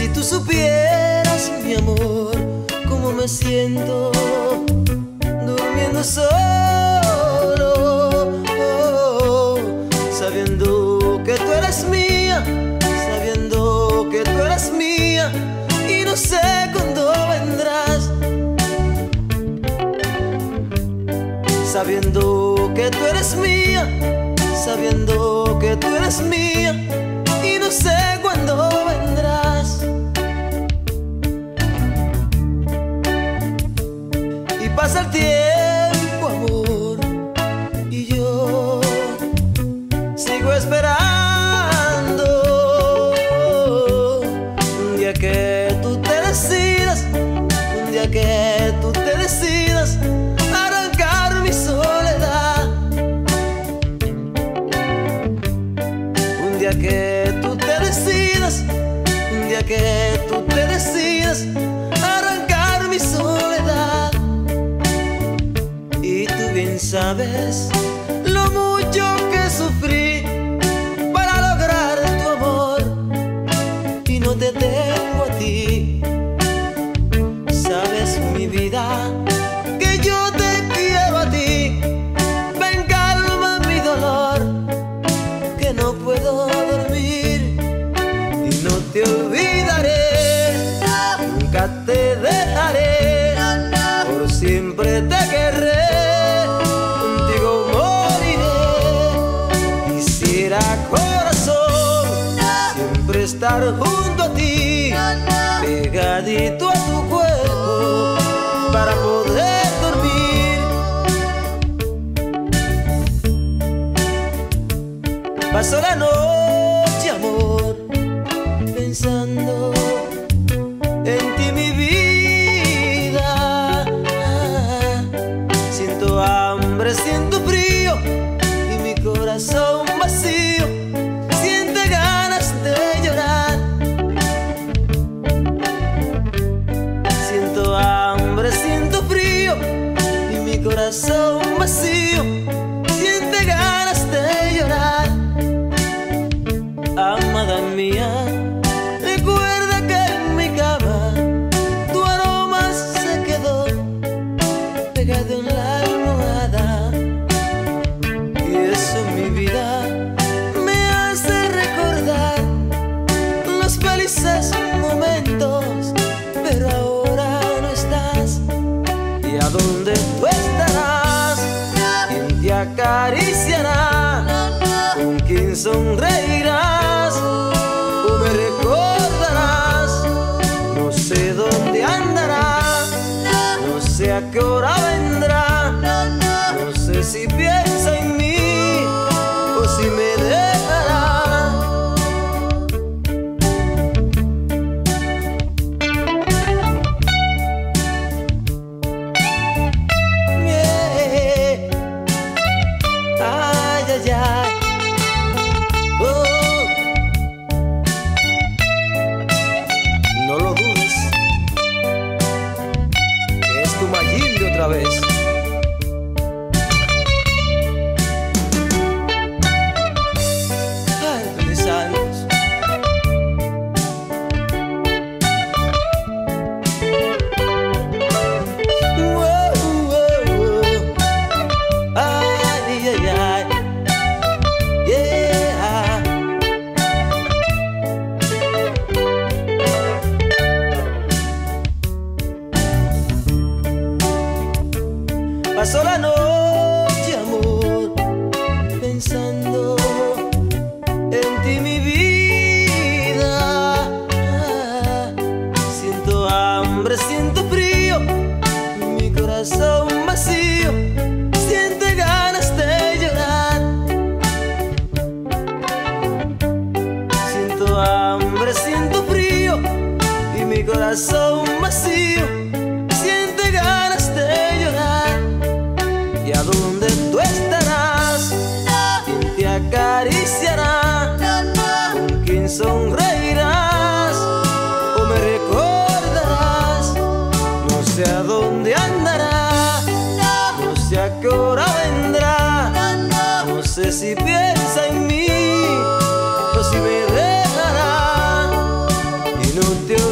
Si tú supieras, mi amor, cómo me siento durmiendo solo, sabiendo que tú eres mía, sabiendo que tú eres mía, y no sé cuándo vendrás. Sabiendo que tú eres mía, sabiendo que tú eres mía, y no sé cuándo vendrás. Y pasa el tiempo, amor, y yo sigo esperando un día que tú te decidas, un día que tú te decidas arrancar mi soledad. Un día que tú te decidas, un día que tú te decidas arrancar mi soledad. Y tú bien sabes lo mucho que sufrí para lograr tu amor, y no te tengo a ti. Sabes, mi vida, que yo te quiero a ti. Ven, calma mi dolor, que no puedo dormir, y no te olvidaré, nunca te dejaré, por siempre te querré, contigo moriré. Quisiera, corazón, siempre estar junto a ti, pegadito a tu cuerpo, para poder dormir. Paso la noche, amor, pensando en ti, mi vida. Siento hambre, siento frío, y mi corazón vacío siente ganas de llorar. Siento hambre, siento frío, y mi corazón vacío siente ganas de llorar. Amada mía, recuerda que en mi cama tu aroma se quedó pegado en la almohada, y eso, mi vida, me hace recordar los felices momentos. Pero ahora no estás, y a dónde tú estarás, quién te acariciará, con quién sonreirás, o me recordarás. No sé dónde andarás, no sé a qué hora vendrá, no sé si piensa en mí o si me dejará. Ay, ay, ay. Oh. No lo dudes, que es tu Mayimbe otra vez. Ay, mis años. Wow, wow, wow. Ay, ay, ay. Yeah. Paso la noche, amor, pensando en ti, mi vida. Siento hambre, siento frío, mi corazón vacío siente ganas de llorar. Siento hambre, siento frío, y mi corazón vacío siente ganas de llorar. ¿Y a dónde tú estarás? ¿Quién te acariciará? ¿Con quién sonreirás? ¿O me recordarás? No sé a dónde andará, no sé a qué hora vendrá, no sé si piensa en mí o si me dejará. Y no te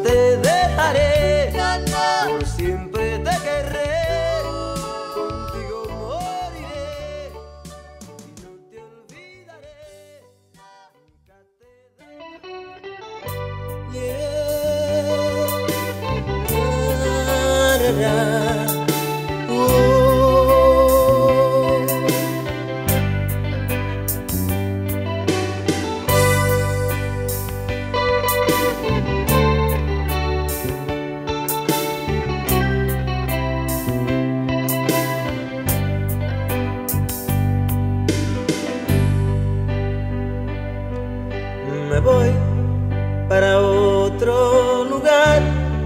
te dejaré, por siempre te querré, contigo moriré y no te olvidaré, nunca te dejaré. Yeah. Me voy para otro lugar,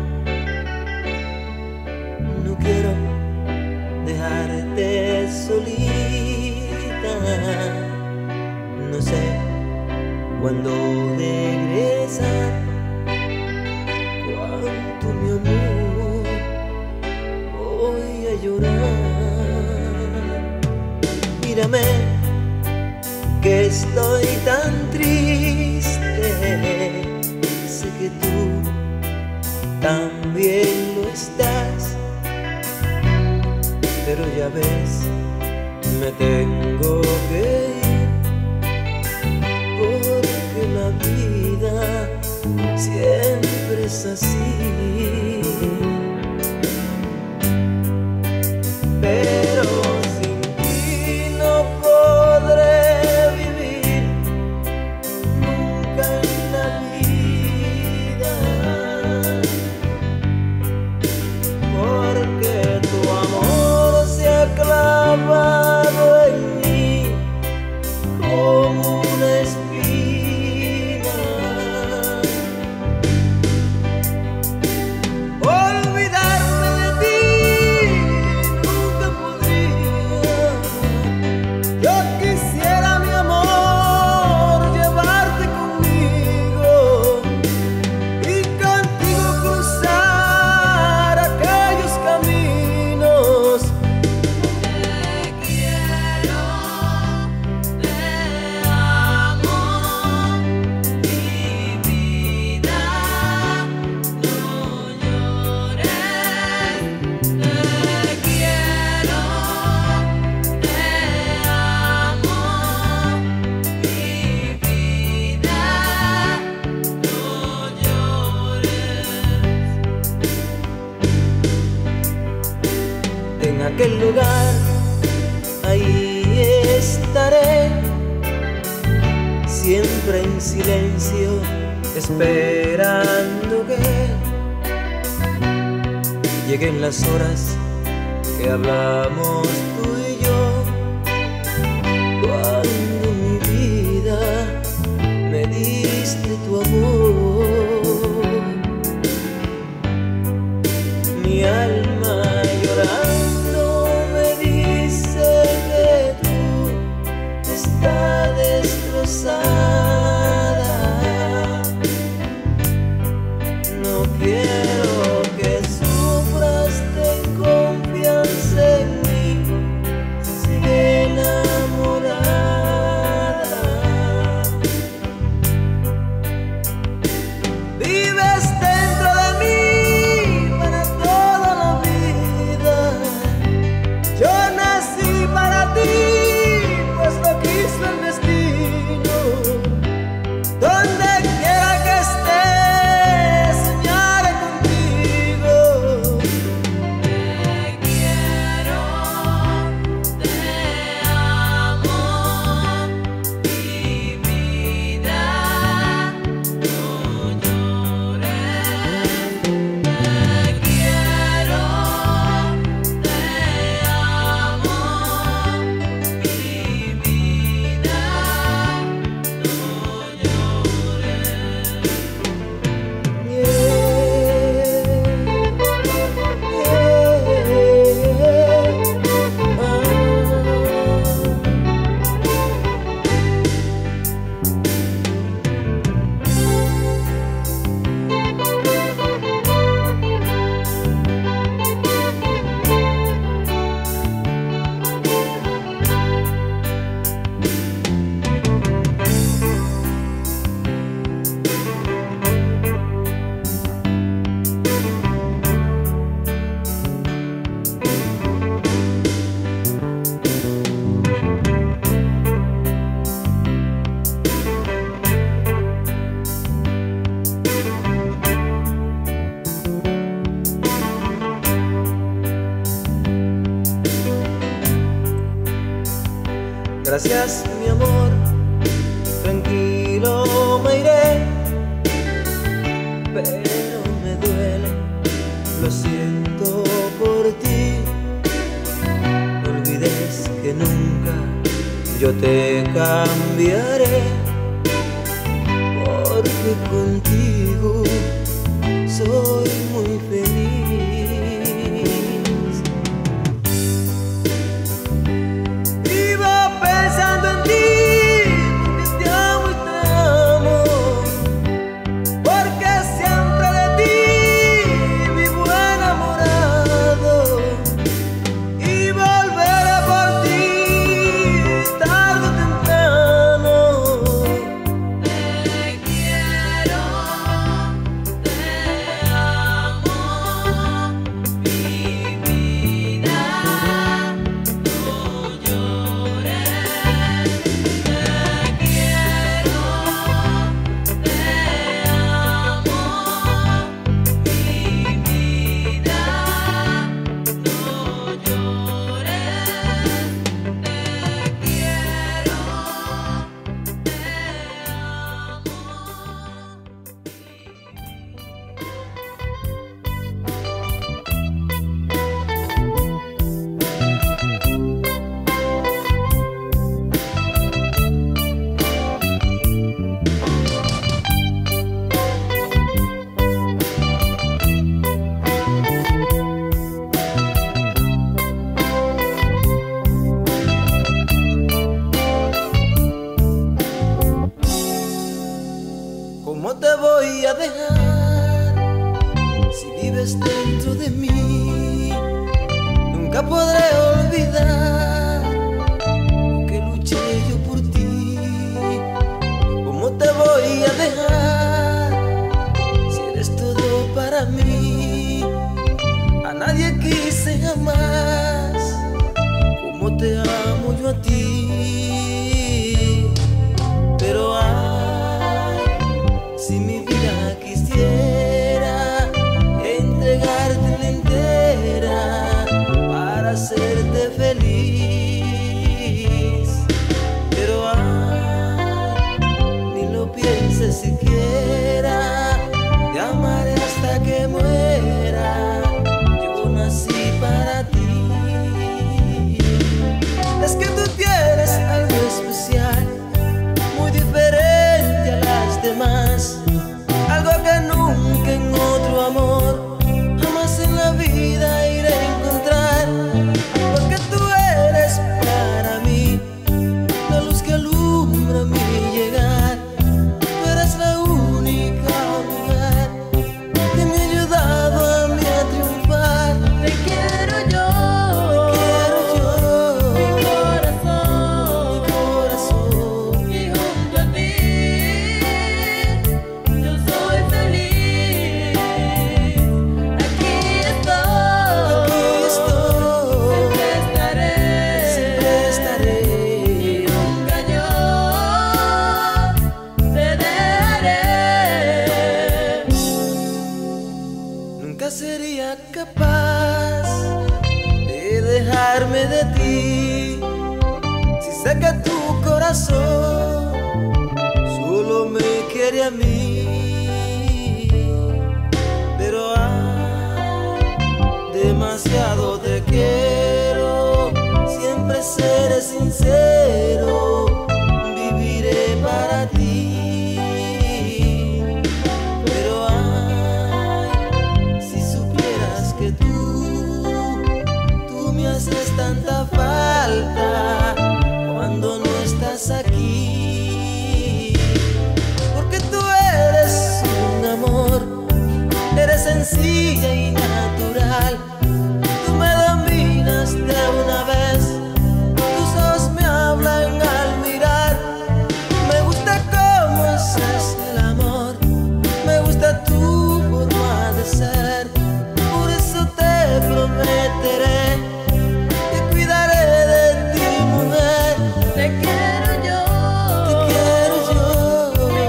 no quiero dejarte solita, no sé cuándo regresar, cuánto mi amor voy a llorar. Mírame que estoy tan triste, sé que tú también lo estás, pero ya ves, me tengo que ir, porque la vida siempre es así. Pero sin ti no podré vivir nunca en la vida, porque tu amor se ha clavado en mí como una espina. Olvidarme de ti nunca podría. Yo quisiera, mi amor, llevarte conmigo y contigo cruzar aquellos caminos. Te quiero, te amo, mi vida, no llores. Te quiero, te amo, mi vida, no llores. En aquel lugar, ahí estaré, siempre en silencio, esperando que lleguen las horas que hablamos tú y yo, cuando mi vida me diste tu amor. Mi alma llorando me dice que tú estás destrozada. No quiero que sufras, ten confianza en mí, sigue enamorada. Vives dentro de mí para toda la vida. Yo nací para ti, pues lo quiso el destino. Donde quiera que estés, soñaré contigo. Gracias, mi amor, tranquilo me iré, pero me duele, lo siento por ti. No olvides que nunca yo te cambiaré, porque contigo soy muy feliz. Iba pensando en ti, porque te amo y te amo, porque siempre de ti vivo enamorado, y volveré por ti tarde o temprano. Te quiero, te amo, mi vida, no llores. Te quiero, te amo, mi vida, no llores. Te quiero, ¿Cómo te voy a dejar si vives dentro de mí? Nunca podré olvidar lo que luché yo por ti. ¿Cómo te voy a dejar si eres todo para mí? A nadie quise jamás como te amo yo a ti. Pero si mi vida quisiera entregártela entera para hacerte feliz, pero ni lo pienses siquiera, te amaré hasta que muera, yo nací para ti. Es que tú tienes algo especial, muy diferente a las demás, algo que nunca en otro amor, jamás en la vida iré a encontrar, porque tú eres para mí la luz que alumbra mi llegar. Tú eres la única mujer que me ha ayudado a mí a triunfar. te quiero yo, Te quiero mi yo, corazón, mi corazón. y junto a ti yo soy feliz. Aquí estoy, siempre estaré, y nunca yo te dejaré. Nunca sería capaz de dejarme de ti, si sé que tu corazón solo me quiere a mí. Pero demasiado te quiero, siempre seré sincero, viviré para ti. Pero si supieras que tú me haces tanta falta cuando no estás aquí, porque tú eres un amor, eres sencilla y natural, tú me dominas de una vez, tus ojos me hablan al mirar. Me gusta cómo haces el amor, me gusta tu forma de ser, por eso te prometeré que cuidaré de ti, mujer. Te quiero yo, Te quiero yo, mi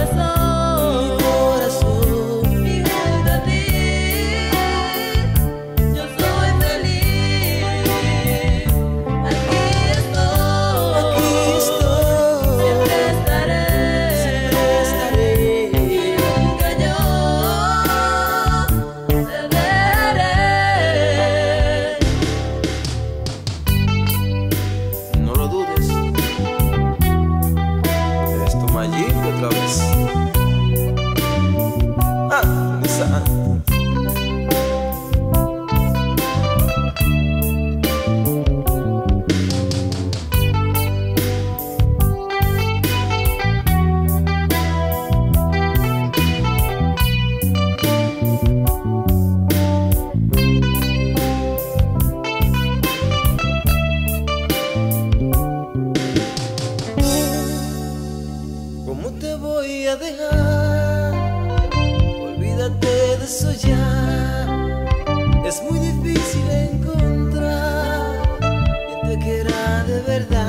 corazón, mi corazón. y junto a ti ¿Cómo te voy a dejar? Olvídate de eso ya. Es muy difícil encontrar quien te quiera de verdad.